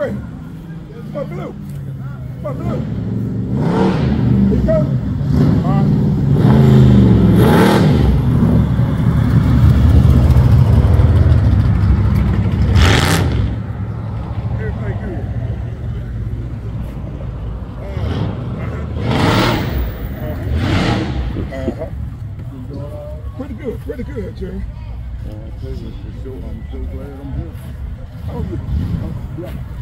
great. Come on, Blue. Come on, Blue. Here you go. All right. Everything good. Pretty good, Jerry. I'm so glad I'm here. Oh, yeah.